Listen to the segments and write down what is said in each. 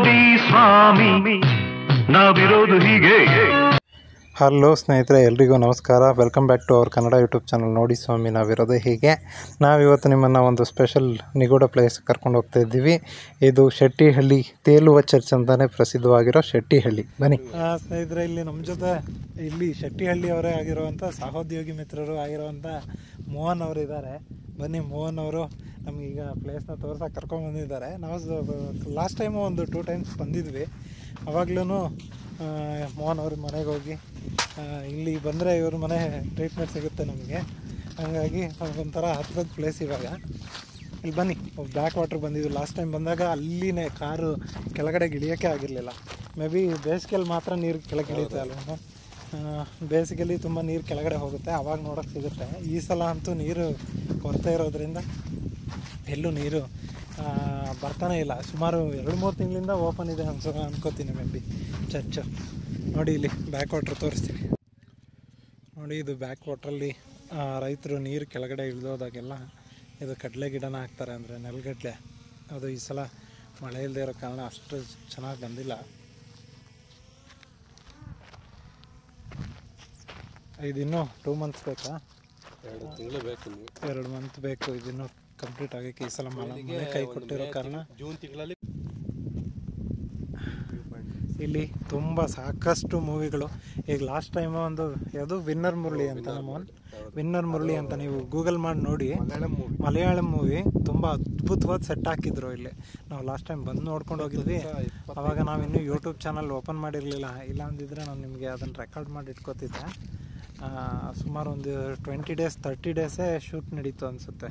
ನೋಡಿ ಸ್ವಾಮಿ ನಾವಿರೋದು ಹೀಗೆ. ಹಲೋ ಸ್ನೇಹಿತರೆ, ಎಲ್ರಿಗೂ ನಮಸ್ಕಾರ. Welcome back to our Kannada YouTube channel ನೋಡಿ ಸ್ವಾಮಿ ನಾವಿರೋದು ಹೀಗೆ. ನಾವಿವತ್ತು ನಿಮ್ಮನ್ನು ಒಂದು ಸ್ಪೆಷಲ್ ನಿಗೂಢ ಪ್ಲೇಸ್ ಕರ್ಕೊಂಡು ಹೋಗ್ತಾ ಇದ್ದೀವಿ. ಇದು ಶೆಟ್ಟಿಹಳ್ಳಿ ತೇಲುವ ಚರ್ಚ್ ಅಂತಲೇ ಪ್ರಸಿದ್ಧವಾಗಿರೋ ಶೆಟ್ಟಿಹಳ್ಳಿ. ಬನ್ನಿ ಸ್ನೇಹಿತರೆ, ಇಲ್ಲಿ ನಮ್ಮ ಜೊತೆ ಇಲ್ಲಿ ಶೆಟ್ಟಿಹಳ್ಳಿಯವರೇ ಆಗಿರುವಂಥ ಸಹೋದ್ಯೋಗಿ ಮಿತ್ರರು ಆಗಿರುವಂಥ ಮೋಹನ್ ಅವರು ಇದ್ದಾರೆ. ಬನ್ನಿ, ಮೋಹನ್ ಅವರು ನಮಗೀಗ ಪ್ಲೇಸ್ನ ತೋರ್ಸಕ್ಕೆ ಕರ್ಕೊಂಡು ಬಂದಿದ್ದಾರೆ. ನಾವು ಲಾಸ್ಟ್ ಟೈಮು ಒಂದು 2 ಟೈಮ್ಸ್ ಬಂದಿದ್ವಿ. ಅವಾಗ್ಲೂ ಮೋಹನ್ ಅವ್ರ ಮನೆಗೆ ಹೋಗಿ ಇಲ್ಲಿ ಬಂದರೆ ಇವ್ರ ಮನೆ ಟ್ರೀಟ್ಮೆಂಟ್ ಸಿಗುತ್ತೆ ನಮಗೆ. ಹಾಗಾಗಿ ಒಂಥರ ಹತ್ರದ ಪ್ಲೇಸ್ ಇವಾಗ. ಇಲ್ಲಿ ಬನ್ನಿ, ಬ್ಯಾಕ್ ವಾಟ್ರ್ ಬಂದಿದ್ವಿ. ಲಾಸ್ಟ್ ಟೈಮ್ ಬಂದಾಗ ಅಲ್ಲಿನೇ ಕಾರು ಕೆಳಗಡೆ ಇಳಿಯೋಕ್ಕೆ ಆಗಿರಲಿಲ್ಲ. ಮೇ ಬಿ ಬೇಸಿಗೆಯಲ್ಲಿ ಮಾತ್ರ ನೀರು ಕೆಳಗೆ ಇಳಿಯುತ್ತೆ ಅಲ್ವ. ಬೇಸಿಗೆಯಲ್ಲಿ ತುಂಬ ನೀರು ಕೆಳಗಡೆ ಹೋಗುತ್ತೆ, ಆವಾಗ ನೋಡೋಕ್ಕೆ ಸಿಗುತ್ತೆ. ಈ ಸಲ ಅಂತೂ ನೀರು ಕೊರತೆ ಇರೋದ್ರಿಂದ ಎಲ್ಲೂ ನೀರು ಬರ್ತಾನೆ ಇಲ್ಲ. ಸುಮಾರು 2-3 ತಿಂಗಳಿಂದ ಓಪನ್ ಇದೆ ಅನ್ಕೋತೀನಿ ಮೇ ಬಿ ಚರ್ಚು. ನೋಡಿ, ಇಲ್ಲಿ ಬ್ಯಾಕ್ ವಾಟ್ರ್ ತೋರಿಸ್ತೀನಿ ನೋಡಿ. ಇದು ಬ್ಯಾಕ್ ವಾಟ್ರಲ್ಲಿ ರೈತರು ನೀರು ಕೆಳಗಡೆ ಇಳಿದೋದಾಗೆಲ್ಲ ಇದು ಕಡಲೆ ಗಿಡನ ಹಾಕ್ತಾರೆ, ಅಂದರೆ ನೆಲಗಡಲೆ. ಅದು ಈ ಸಲ ಮಳೆ ಇಲ್ಲದೆ ಇರೋ ಕಾರಣ ಅಷ್ಟು ಚೆನ್ನಾಗಿ ಬಂದಿಲ್ಲ. ಇದಿನ್ನೂ 2 ಮಂತ್ಸ್ ಬೇಕಾ? 2 ತಿಂಗಳು ಬೇಕು. 2 ಮಂತ್ ಬೇಕು ಇದಿನ್ನೂ ಕಂಪ್ಲೀಟ್ ಆಗೋಕ್ಕೆ. ಈ ಸಲ ಮಳೆ ಕೈ ಕೊಟ್ಟಿರೋ ಕಾರಣ ಜೂನ್ ತಿಂಗಳಲ್ಲಿ ಇಲ್ಲಿ ತುಂಬ ಸಾಕಷ್ಟು ಮೂವಿಗಳು. ಈಗ ಲಾಸ್ಟ್ ಟೈಮ್ ಒಂದು ಯಾವುದು ವಿನ್ನರ್ ಮುರಳಿ ಅಂತ, ವಿನ್ನರ್ ಮುರಳಿ ಅಂತ ನೀವು ಗೂಗಲ್ ಮಾಡಿ ನೋಡಿ. ಮಲಯಾಳಂ ಮೂವಿ ತುಂಬ ಅದ್ಭುತವಾದ ಸೆಟ್ ಹಾಕಿದ್ರು ಇಲ್ಲಿ. ನಾವು ಲಾಸ್ಟ್ ಟೈಮ್ ಬಂದು ನೋಡ್ಕೊಂಡು ಹೋಗಿದ್ವಿ. ಆವಾಗ ನಾವಿನ್ನೂ ಯೂಟ್ಯೂಬ್ ಚಾನಲ್ ಓಪನ್ ಮಾಡಿರಲಿಲ್ಲ. ಇಲ್ಲ ಅಂದಿದ್ರೆ ನಾನು ನಿಮಗೆ ಅದನ್ನು ರೆಕಾರ್ಡ್ ಮಾಡಿ ಇಟ್ಕೋತಿದ್ದೆ. ಸುಮಾರು ಒಂದು 20 ಡೇಸ್ 30 ಡೇಸೇ ಶೂಟ್ ನಡೀತು ಅನಿಸುತ್ತೆ.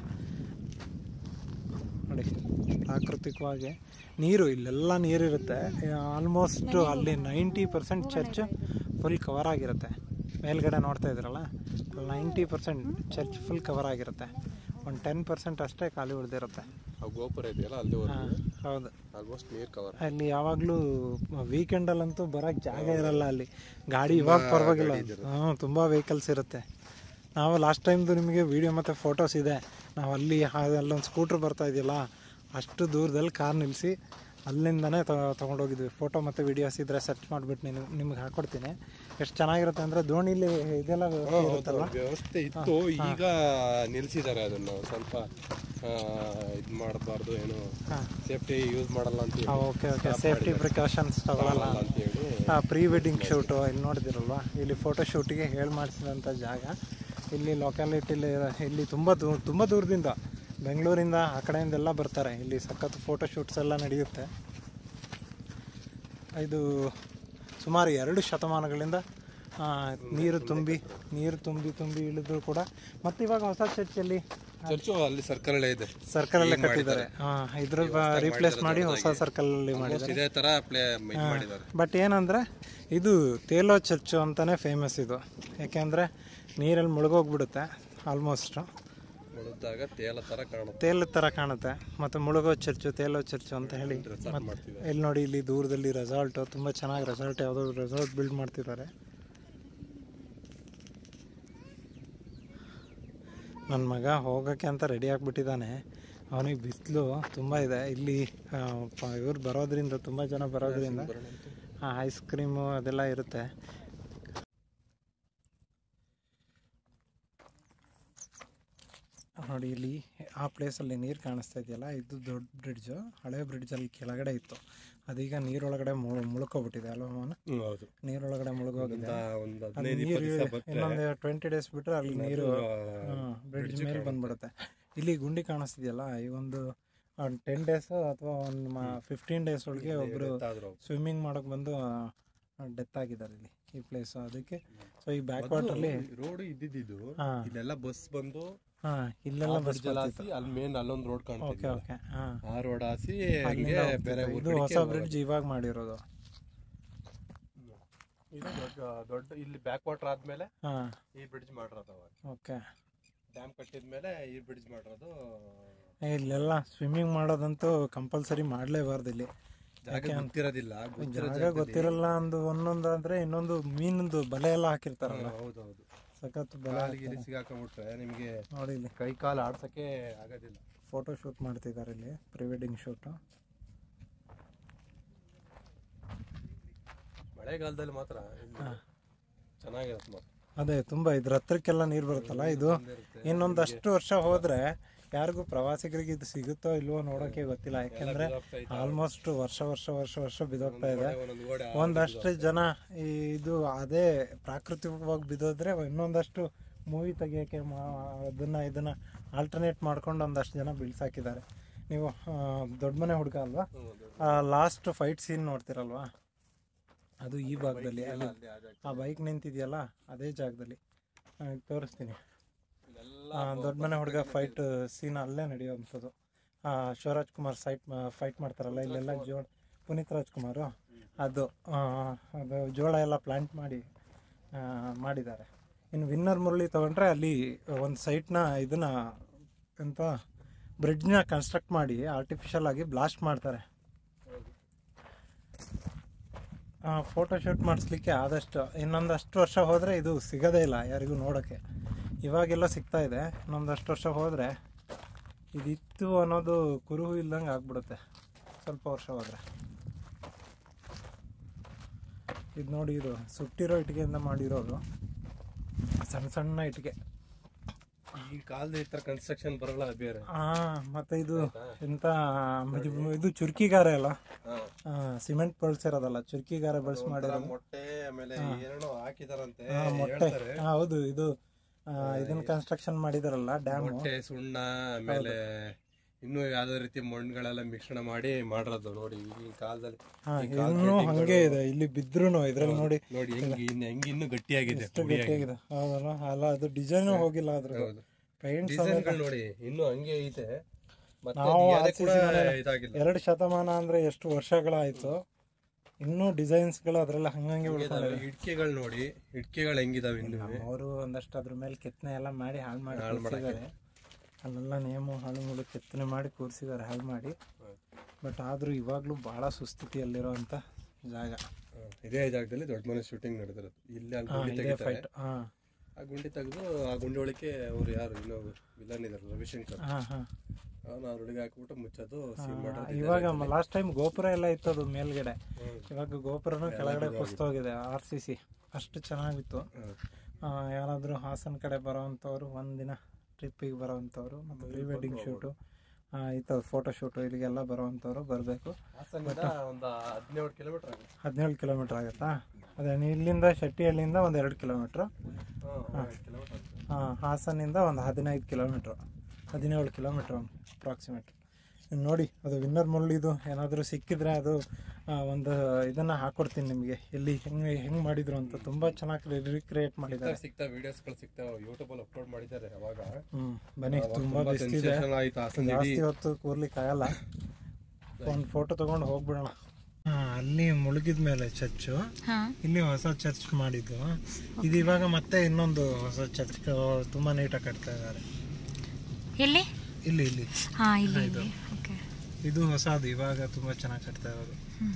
ನೋಡಿ, ಪ್ರಾಕೃತಿಕವಾಗಿ ನೀರು ಇಲ್ಲೆಲ್ಲ ನೀರಿರುತ್ತೆ. ಆಲ್ಮೋಸ್ಟ್ ಅಲ್ಲಿ 90% ಚರ್ಚ್ ಫುಲ್ ಕವರ್ ಆಗಿರುತ್ತೆ. ಮೇಲ್ಗಡೆ ನೋಡ್ತಾ ಇದ್ರಲ್ಲ, 90% ಚರ್ಚ್ ಫುಲ್ ಕವರ್ ಆಗಿರುತ್ತೆ. ಒಂದು 10% ಅಷ್ಟೇ ಖಾಲಿ ಉಳಿದಿರುತ್ತೆ. ಗೋಪುರ ಇದೆಯಲ್ಲ ಅಲ್ಲಿ. ಹೌದು, ಆಲ್ಮೋಸ್ಟ್ ನೀರು ಕವರ್. ಅಲ್ಲಿ ಯಾವಾಗಲೂ ವೀಕೆಂಡಲ್ಲಂತೂ ಬರೋಕ್ಕೆ ಜಾಗ ಇರಲ್ಲ ಅಲ್ಲಿ. ಗಾಡಿ ಇವಾಗ ಪರವಾಗಿಲ್ಲ, ತುಂಬ ವೆಹಿಕಲ್ಸ್ ಇರುತ್ತೆ. ನಾವು ಲಾಸ್ಟ್ ಟೈಮ್ದು ನಿಮಗೆ ವೀಡಿಯೋ ಮತ್ತು ಫೋಟೋಸ್ ಇದೆ. ನಾವು ಅಲ್ಲೊಂದು ಸ್ಕೂಟ್ರ್ ಬರ್ತಾ ಇದೆಯಲ್ಲ, ಅಷ್ಟು ದೂರದಲ್ಲಿ ಕಾರ್ ನಿಲ್ಲಿಸಿ ಅಲ್ಲಿಂದನೇ ತೊಗೊಂಡೋಗಿದ್ವಿ. ಫೋಟೋ ಮತ್ತು ವೀಡಿಯೋಸ್ ಇದ್ದರೆ ಸರ್ಚ್ ಮಾಡಿಬಿಟ್ಟು ನಿಮ್ಗೆ ಹಾಕ್ಕೊಡ್ತೀನಿ. ಎಷ್ಟು ಚೆನ್ನಾಗಿರುತ್ತೆ ಅಂದರೆ ದೋಣಿಲಿ ಇದೆಲ್ಲ ವ್ಯವಸ್ಥೆ ಇತ್ತು. ಈಗ ನಿಲ್ಲಿಸಿದ್ದಾರೆ ಅದನ್ನು. ಸ್ವಲ್ಪ ಇದು ಮಾಡಬಾರ್ದು, ಏನು ಸೇಫ್ಟಿ ಯೂಸ್ ಮಾಡಲ್ಲ ಅಂತ. ಓಕೆ, ಸೇಫ್ಟಿ ಪ್ರಿಕಾಷನ್ಸ್ ತಗೊಳ್ಳಲ್ಲ ಅಂತೇಳಿ. ಪ್ರೀ ವೆಡ್ಡಿಂಗ್ ಶೂಟು ಇಲ್ಲಿ ನೋಡಿದಿರಲ್ವ, ಇಲ್ಲಿ ಫೋಟೋ ಶೂಟಿಗೆ ಮಾಡಿಸಿದಂಥ ಜಾಗ. ಇಲ್ಲಿ ಲೊಕ್ಯಾಲಿಟಿಲಿ ಇಲ್ಲಿ ತುಂಬ ದೂರದಿಂದ, ಬೆಂಗಳೂರಿಂದ ಆ ಕಡೆಯಿಂದೆಲ್ಲ ಬರ್ತಾರೆ. ಇಲ್ಲಿ ಸಖತ್ ಫೋಟೋ ಶೂಟ್ಸ್ ಎಲ್ಲ ನಡೆಯುತ್ತೆ. ಇದು ಸುಮಾರು 2 ಶತಮಾನಗಳಿಂದ ನೀರು ತುಂಬಿ ಇಳಿದ್ರು ಕೂಡ. ಮತ್ತು ಇವಾಗ ಹೊಸ ಚರ್ಚಲ್ಲಿ ಅಲ್ಲಿ ಸರ್ಕಲ್ ಇದೆ, ಸರ್ಕಲಲ್ಲೇ ಕಟ್ಟಿದ್ದಾರೆ. ಇದ್ರ ರೀಪ್ಲೇಸ್ ಮಾಡಿ ಹೊಸ ಸರ್ಕಲಲ್ಲಿ ಮಾಡಿದ್ದಾರೆ. ಇದೇ ಥರ ಮಾಡಿದ್ದಾರೆ. ಬಟ್ ಏನಂದರೆ ಇದು ತೇಲೋ ಚರ್ಚು ಅಂತಲೇ ಫೇಮಸ್ ಇದು. ಯಾಕೆಂದರೆ ನೀರಲ್ಲಿ ಮುಳುಗೋಗ್ಬಿಡುತ್ತೆ. ಆಲ್ಮೋಸ್ಟ್ ತೇಲ ಥರ ಕಾಣುತ್ತೆ. ಮತ್ತು ಮುಳುಗೋ ಚರ್ಚು, ತೇಲೋ ಚರ್ಚು ಅಂತ ಹೇಳಿ. ಇಲ್ಲಿ ನೋಡಿ, ಇಲ್ಲಿ ದೂರದಲ್ಲಿ ರೆಸಾರ್ಟು, ತುಂಬ ಚೆನ್ನಾಗಿ ರೆಸಾರ್ಟ್, ಯಾವುದೋ ರೆಸಾರ್ಟ್ ಬಿಲ್ಡ್ ಮಾಡ್ತಿದ್ದಾರೆ. ನನ್ನ ಮಗ ಹೋಗೋಕ್ಕೆ ಅಂತ ರೆಡಿ ಆಗಿಬಿಟ್ಟಿದ್ದಾನೆ. ಅವನಿಗೆ ಬಿಸಿಲು ತುಂಬ ಇದೆ. ಇಲ್ಲಿ ಇವ್ರು ಬರೋದ್ರಿಂದ, ತುಂಬ ಜನ ಬರೋದ್ರಿಂದ ಐಸ್ ಕ್ರೀಮು ಅದೆಲ್ಲ ಇರುತ್ತೆ. ನೋಡಿ, ಇಲ್ಲಿ ಆ ಪ್ಲೇಸಲ್ಲಿ ನೀರು ಕಾಣಿಸ್ತಾ ಇದೆಯಲ್ಲ, ಇದು ದೊಡ್ಡ ಬ್ರಿಡ್ಜು. ಹಳೆ ಬ್ರಿಡ್ಜಲ್ಲಿ ಕೆಳಗಡೆ ಇತ್ತು, ಅದೀಗ ನೀರೊಳಗಡೆ ಮುಳುಕೋಗ್ಬಿಟ್ಟಿದೆ ಅಲ್ವ ಮೋಹನ್? ನೀರೊಳಗಡೆ ಮುಳುಗೋಗಿದೆ. ಇನ್ನೊಂದು 20 ಡೇಸ್ ಬಿಟ್ಟರೆ ಅಲ್ಲಿ ನೀರು ಬ್ರಿಡ್ಜ್ ಮೇಲೆ ಬಂದ್ಬಿಡುತ್ತೆ. ಇಲ್ಲಿ ಗುಂಡಿ ಕಾಣಿಸ್ತಿದೆಯಲ್ಲ, ಈ ಒಂದು 10 ಡೇಸ್ ಅಥವಾ ಒಂದು 15 ಡೇಸ್ ಒಳಗೆ ಒಬ್ಬರು ಸ್ವಿಮ್ಮಿಂಗ್ ಮಾಡೋಕ್ಕೆ ಬಂದು ಡೆತ್ ಆಗಿದ್ದಾರೆ ಇಲ್ಲಿ ಈ ಪ್ಲೇಸ್. ಅದಕ್ಕೆ ಸೊ ಈ ಬ್ಯಾಕ್ ವಾಟರ್ಲಿ ರೋಡ್ ಇದ್ದಿದ್ದು, ಇಲ್ಲೆಲ್ಲ ಬಸ್ ಬಂದು ಇಲ್ಲೆಲ್ಲ ಬಸ್ ಅಲ್ಲಿ ಮೇನ್ ಅಲ್ಲೊಂದು ರೋಡ್ ಕಾಣ್ತಿದೆ. ಓಕೆ, ಆ ರೋಡ್ ಹಾಸಿ ಬೇರೆ ಇದು ಹೊಸ ಬ್ರಿಡ್ಜ್ ಇವಾಗ ಮಾಡಿರೋದು. ದೊಡ್ಡ ಇಲ್ಲಿ ಬ್ಯಾಕ್ ವಾಟರ್ ಆದ್ಮೇಲೆ ಈ ಬ್ರಿಡ್ಜ್ ಮಾಡಿರೋದು. ಓಕೆ, ಡ್ಯಾಮ್ ಕಟ್ಟಿದ್ಮೇಲೆ ಈ ಬ್ರಿಡ್ಜ್ ಮಾಡಿರೋದು. ಇಲ್ಲೆಲ್ಲ ಸ್ವಿಮ್ಮಿಂಗ್ ಮಾಡೋದಂತೂ ಕಂಪಲ್ಸರಿ ಮಾಡಲೇಬಾರ್ದು. ಇಲ್ಲಿ ಜಾಗ ಗೊತ್ತಿರಲ್ಲ. ಒಂದೊಂದು ಅಂದ್ರೆ ಇನ್ನೊಂದು ಮೀನದು ಬಲೆ ಎಲ್ಲ ಹಾಕಿರ್ತಾರಲ್ಲ. ಹೌದೌದು, ಸಖತ್ ಬಲೆ ಸಿಗಾಕೊಂಡ್ಬಿಟ್ರೆ ನಿಮಗೆ ನೋಡಿ, ಇಲ್ಲಿ ಕೈ ಕಾಲು ಆಡ್ಸಕ್ಕೆ ಆಗೋದಿಲ್ಲ. ಫೋಟೋ ಶೂಟ್ ಮಾಡ್ತಿದ್ದಾರೆ ಇಲ್ಲಿ, ಪ್ರೀ ವೆಡ್ಡಿಂಗ್ ಶೂಟು. ಮಳೆಗಾಲದಲ್ಲಿ ಮಾತ್ರ ಚೆನ್ನಾಗಿರುತ್ತೆ ಮಾತ್ರ. ಅದೇ ತುಂಬ ಇದ್ರ ಹತ್ರಕ್ಕೆಲ್ಲ ನೀರು ಬರುತ್ತಲ್ಲ. ಇದು ಇನ್ನೊಂದಷ್ಟು ವರ್ಷ ಹೋದರೆ ಯಾರಿಗೂ ಪ್ರವಾಸಿಗರಿಗೆ ಇದು ಸಿಗುತ್ತೋ ಇಲ್ವೋ ನೋಡೋಕ್ಕೆ ಗೊತ್ತಿಲ್ಲ. ಯಾಕೆಂದರೆ ಆಲ್ಮೋಸ್ಟ್ ವರ್ಷ ಬಿದ್ದೋಗ್ತಾ ಇದೆ. ಒಂದಷ್ಟು ಜನ ಇದು ಅದೇ ಪ್ರಾಕೃತಿಕವಾಗಿ ಬಿದ್ದೋದ್ರೆ ಇನ್ನೊಂದಷ್ಟು ಮೂವಿ ತೆಗಿಯೋಕ್ಕೆ ಇದನ್ನು ಆಲ್ಟರ್ನೇಟ್ ಮಾಡ್ಕೊಂಡು ಒಂದಷ್ಟು ಜನ ಬೀಳ್ಸಾಕಿದ್ದಾರೆ. ನೀವು ದೊಡ್ಡ ಮನೆ ಹುಡುಗ ಅಲ್ವಾ, ಲಾಸ್ಟ್ ಫೈಟ್ ಸೀನ್ ನೋಡ್ತಿರಲ್ವಾ, ಅದು ಈ ಭಾಗದಲ್ಲಿ ಅಲ್ಲಿ ಆ ಬೈಕ್ ನಿಂತಿದೆಯಲ್ಲ ಅದೇ ಜಾಗದಲ್ಲಿ ತೋರಿಸ್ತೀನಿ. ದೊಡ್ಡ ಮನೆ ಹುಡುಗ ಫೈಟ್ ಸೀನ್ ಅಲ್ಲೇ ನಡೆಯುವಂಥದ್ದು. ಶಿವರಾಜ್ ಕುಮಾರ್ ಫೈಟ್ ಮಾಡ್ತಾರಲ್ಲ ಇಲ್ಲೆಲ್ಲ ಪುನೀತ್ ರಾಜ್ಕುಮಾರು ಅದು ಜೋಳ ಎಲ್ಲ ಪ್ಲಾಂಟ್ ಮಾಡಿದ್ದಾರೆ. ಇನ್ನು ವಿನ್ನರ್ ಮುರಳಿ ತೊಗೊಂಡ್ರೆ ಅಲ್ಲಿ ಒಂದು ಸೈಟ್ನ ಇದನ್ನು ಎಂತ ಬ್ರಿಡ್ಜ್ನ ಕನ್ಸ್ಟ್ರಕ್ಟ್ ಮಾಡಿ ಆರ್ಟಿಫಿಷಿಯಲ್ ಆಗಿ ಬ್ಲಾಸ್ಟ್ ಮಾಡ್ತಾರೆ. ಫೋಟೋಶೂಟ್ ಮಾಡಿಸ್ಲಿಕ್ಕೆ ಆದಷ್ಟು ಇನ್ನೊಂದಷ್ಟು ವರ್ಷ ಹೋದರೆ ಇದು ಸಿಗೋದೇ ಇಲ್ಲ ಯಾರಿಗೂ ನೋಡೋಕ್ಕೆ. ಇವಾಗೆಲ್ಲ ಸಿಗ್ತಾ ಇದೆ, ಇನ್ನೊಂದಷ್ಟು ವರ್ಷ ಹೋದರೆ ಇದಿತ್ತು ಅನ್ನೋದು ಕುರುಹು ಇಲ್ದಂಗೆ ಆಗ್ಬಿಡುತ್ತೆ ಸ್ವಲ್ಪ ವರ್ಷ ಹೋದರೆ. ಇದು ನೋಡಿ, ಇದು ಸುಟ್ಟಿರೋ ಇಟ್ಟಿಗೆಯಿಂದ ಮಾಡಿರೋದು, ಸಣ್ಣ ಸಣ್ಣ ಇಟ್ಟಿಗೆ. ಈ ಕಾಲದ ಈ ಥರ ಕನ್ಸ್ಟ್ರಕ್ಷನ್ ಬರಲ್ಲ ಬೇರೆ. ಮತ್ತೆ ಇದು ಎಂತ ಇದು ಚುರ್ಕಿಗಾರೆ ಅಲ್ಲ, ಸಿಮೆಂಟ್ ಬಳಸಿರೋದಲ್ಲ, ಚುರ್ಕಿಗಾರೆ ಬಳಸಿ ಮಾಡಿರೋದು. ಮೊಟ್ಟೆ ಆಮೇಲೆ ಏನೋ ಹಾಕಿದಾರಂತೆ ಮೊಟ್ಟೆ. ಹೌದು, ಇದು ಇದನ್ನ ಕನ್ಸ್ಟ್ರಕ್ಷನ್ ಮಾಡಿದಾರಲ್ಲ ಡ್ಯಾಮ್. ಮೊಟ್ಟೆ, ಸುಣ್ಣ, ಆಮೇಲೆ ಇನ್ನು ಯಾವ್ದೇ ರೀತಿ ಮಣ್ಣುಗಳೆಲ್ಲ ಮಿಶ್ರಣ ಮಾಡಿ ಮಾಡಿರೋದು ನೋಡಿ ಈ ಕಾಲದಲ್ಲಿ. ಇನ್ನೂ ಹಂಗೆ ಇದೆ, ಇಲ್ಲಿ ಬಿದ್ರು ಇದ್ರಲ್ಲಿ ನೋಡಿ ಹೆಂಗ್ ಇನ್ನು ಗಟ್ಟಿಯಾಗಿದೆ. ಹೌದಲ್ಲ, ಅಲ್ಲ ಅದು ಡಿಸೈನ್ ಹೋಗಿಲ್ಲ, ಅದ್ರ ಪೇಂಟ್ ನೋಡಿ ಇನ್ನು ಹಂಗೆ ಐತೆ. ನಾವು 2 ಶತಮಾನ ಅಂದ್ರೆ ಎಷ್ಟು ವರ್ಷಗಳಾಯ್ತು, ಇನ್ನೂ ಡಿಸೈನ್ಸ್ಗಳು ಅದ್ರೆಲ್ಲ ಹಂಗಂಗೆ ಉಳ್ಕೊಂಡಿದೆ. ಇಟ್ಕೆಗಳು ನೋಡಿ, ಇಟ್ಕೆಗಳು ಹೆಂಗಿದಾವೆ ಇನ್ನು. ಅವರು ಒಂದಷ್ಟು ಅದ್ರ ಮೇಲೆ ಕೆತ್ತನೆ ಎಲ್ಲ ಮಾಡಿ ಹಾಳು ಮಾಡಿದ್ದಾರೆ. ಅಲ್ಲೆಲ್ಲ ನೇಮು ಹಾಳು ಮುಳು ಕೆತ್ತನೆ ಮಾಡಿ ಕೂರಿಸಿದ್ದಾರೆ, ಹಾಳು ಮಾಡಿ. ಬಟ್ ಆದರೂ ಇವಾಗಲೂ ಭಾಳ ಸುಸ್ಥಿತಿಯಲ್ಲಿರೋಂಥ ಜಾಗ. ಇದೇ ಜಾಗದಲ್ಲಿ ದೊಡ್ಡ ಮನೆ ಶೂಟಿಂಗ್ ನಡೆದಿರೋದು. ಇಲ್ಲಿ ಫೈಟ್ ಆ ಗುಂಡಿ ತೆಗೆದು ಆ ಗುಂಡಿ ಒಳಗೆ ಅವ್ರು ಯಾರು ಇನ್ನೂ ವಿಲನ್ ಇದಾರೆ ರವಿಶಂಕರ್, ಅವ್ನು ಅವ್ರೊಳಗೆ ಹಾಕ್ಬಿಟ್ಟು ಮುಚ್ಚೋದು. ಇವಾಗ ಲಾಸ್ಟ್ ಟೈಮ್ ಗೋಪುರ ಎಲ್ಲ ಇತ್ತು ಅದು ಮೇಲ್ಗಡೆ, ಇವಾಗ ಗೋಪುರನೂ ಕೆಳಗಡೆ ಕುಸ್ತೋಗಿದೆ. RCC ಅಷ್ಟು ಚೆನ್ನಾಗಿತ್ತು. ಯಾರಾದರೂ ಹಾಸನ ಕಡೆ ಬರೋವಂಥವ್ರು, ಒಂದಿನ ಟ್ರಿಪ್ಪಿಗೆ ಬರೋವಂಥವ್ರು, ಮತ್ತು ಪ್ರೀ ವೆಡ್ಡಿಂಗ್ ಶೂಟು ಈ ಥರ ಫೋಟೋ ಶೂಟು ಇಲ್ಲಿಗೆಲ್ಲ ಬರೋವಂಥವ್ರು ಬರಬೇಕು. ಒಂದು 17 ಕಿಲೋಮೀಟ್ರ್ ಆಗುತ್ತಾ? ಅದೇ ಇಲ್ಲಿಂದ ಶೆಟ್ಟಿಹಳ್ಳಿಯಿಂದ ಒಂದು 2 ಕಿಲೋಮೀಟ್ರು, ಹಾಸನಿಂದ ಒಂದು 15 ಕಿಲೋಮೀಟ್ರು, 17 ಕಿಲೋಮೀಟ್ರ್ ಅಪ್ರಾಕ್ಸಿಮೇಟ್. ನೋಡಿ, ಅದು ವಿನ್ನರ್ ಮುರಳಿದು ಏನಾದರೂ ಸಿಕ್ಕಿದ್ರೆ ಅದು ಒಂದು ಇದನ್ನು ಹಾಕ್ಕೊಡ್ತೀನಿ ನಿಮಗೆ, ಎಲ್ಲಿ ಹೆಂಗೆ ಮಾಡಿದ್ರು ಅಂತ. ತುಂಬ ಚೆನ್ನಾಗಿ ರಿಕ್ರಿಯೇಟ್ ಮಾಡಿದ್ದಾರೆ. ವಿಡಿಯೋಸ್ಗಳು ಸಿಗ್ತಾವೆ, ಯೂಟ್ಯೂಬಲ್ಲಿ ಅಪ್ಲೋಡ್ ಮಾಡಿದ್ದಾರೆ ಅವಾಗ. ಬನ್ನಿ, ತುಂಬ ಬಿಸ್ತಿದೆ, ಜಾಸ್ತಿ ಹೊತ್ತು ಕೂರ್ಲಿಕ್ಕೆ ಆಗಲ್ಲ. ಒಂದು ಫೋಟೋ ತೊಗೊಂಡು ಹೋಗ್ಬಿಡೋಣ. ಅಲ್ಲಿ ಮುಳುಗಿದ ಮೇಲೆ ಚರ್ಚು, ಇಲ್ಲಿ ಹೊಸ ಚರ್ಚ್ ಮಾಡಿದ್ದು. ಇದು ಇವಾಗ ಮತ್ತೆ ಇನ್ನೊಂದು ಹೊಸ ಚರ್ಚ್ ತುಂಬ ನೀಟಾಗಿ ಕಟ್ತಾ ಇದ್ದಾರೆ. ಇಲ್ಲಿ ಇದು ಹೊಸದು, ಇವಾಗ ತುಂಬ ಚೆನ್ನಾಗಿ ಕಟ್ತಾ ಇರೋದು.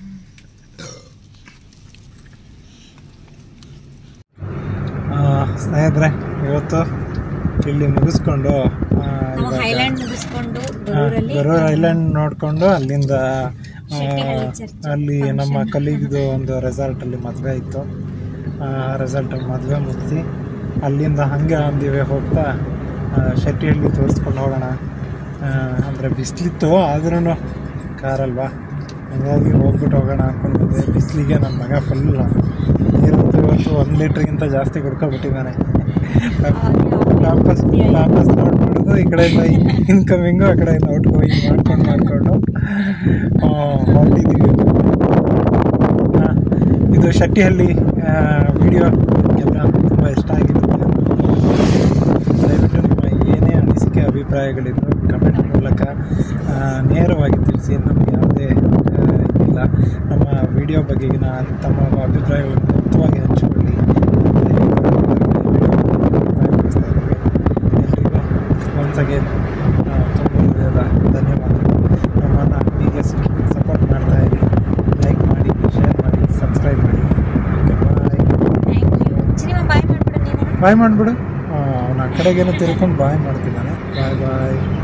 ಸ್ನೇಹಿತರೆ, ಇವತ್ತು ಇಲ್ಲಿ ಮುಗಿಸ್ಕೊಂಡು ಗರೂರ್ ಐಲ್ಯಾಂಡ್ ನೋಡ್ಕೊಂಡು ಅಲ್ಲಿಂದ ಅಲ್ಲಿ ನಮ್ಮ ಕಲೀಗ್ದು ಒಂದು ರೆಸಾರ್ಟಲ್ಲಿ ಮದುವೆ ಇತ್ತು. ರೆಸಾರ್ಟಲ್ಲಿ ಮದುವೆ ಮುಗಿಸಿ ಅಲ್ಲಿಂದ ಹಾಗೆ ಅಂದಿವೆ ಹೋಗ್ತಾ ಶೆಟ್ಟಿಹಳ್ಳಿ ತೋರಿಸ್ಕೊಂಡು ಹೋಗೋಣ. ಅಂದರೆ ಬಿಸಿಲಿತ್ತು, ಆದ್ರೂ ಕಾರಲ್ವಾ, ಹಾಗಾಗಿ ಹೋಗ್ಬಿಟ್ಟು ಹೋಗೋಣ ಅಂದ್ಕೊಂಡು ಬಂದೆ. ಬಿಸಿಲಿಗೆ ನನ್ನ ಮಗ ಫುಲ್ ನೀರಂತೂ ಇವತ್ತು 1 ಲೀಟ್ರಿಗಿಂತ ಜಾಸ್ತಿ ಕುಡ್ಕೊಬಿಟ್ಟಿದ್ದಾನೆ. ವಾಪಸ್ ನೋಡ್ಬಿಡೋದು, ಈ ಕಡೆಯಿಂದ ಇನ್ಕಮಿಂಗು, ಆ ಕಡೆಯಿಂದ ಔಟ್ ಗೋಯಿಂಗ್ ಮಾಡ್ಕೊಂಡು ಹೊರಟಿದ್ದೀವಿ. ಇದು ಶೆಟ್ಟಿಹಳ್ಳಿ ವಿಡಿಯೋ ಎಲ್ಲ ತುಂಬ ಇಷ್ಟ ಆಗಿರುತ್ತೆ. ದಯವಿಟ್ಟು ನಿಮ್ಮ ಏನೇ ಅನಿಸಿಕೆ ಅಭಿಪ್ರಾಯಗಳಿದ್ರು ಕಮೆಂಟ್ ಮೂಲಕ ನೇರವಾಗಿ ತಿಳಿಸಿ. ನಮಗೆ ಯಾವುದೇ ಇದಿಲ್ಲ. ನಮ್ಮ ವಿಡಿಯೋ ಬಗೆಗಿನ ತಮ್ಮ ಅಭಿಪ್ರಾಯಗಳನ್ನು ಮುಕ್ತವಾಗಿ ಹಂಚಿಕೊಳ್ಳಿ. ಎಲ್ರಿಗೂ ಒನ್ಸ್ ಅಗೇನ್ ತುಂಬ ಹೃದಯದ ಧನ್ಯವಾದಗಳು. ನಮ್ಮನ್ನು ಹೀಗೆ ಸಪೋರ್ಟ್ ಮಾಡ್ತಾ ಇರಿ. ಲೈಕ್ ಮಾಡಿ, ಶೇರ್ ಮಾಡಿ, ಸಬ್ಸ್ಕ್ರೈಬ್ ಮಾಡಿ. ಬಾಯ್ ಮಾಡಿಬಿಡು. ಅವನ ಆ ಕಡೆಗೇನೋ ತಿರ್ಕೊಂಡು ಬಾಯ್ ಮಾಡ್ತಿದ್ದಾನೆ. ಬಾಯ್ ಬಾಯ್.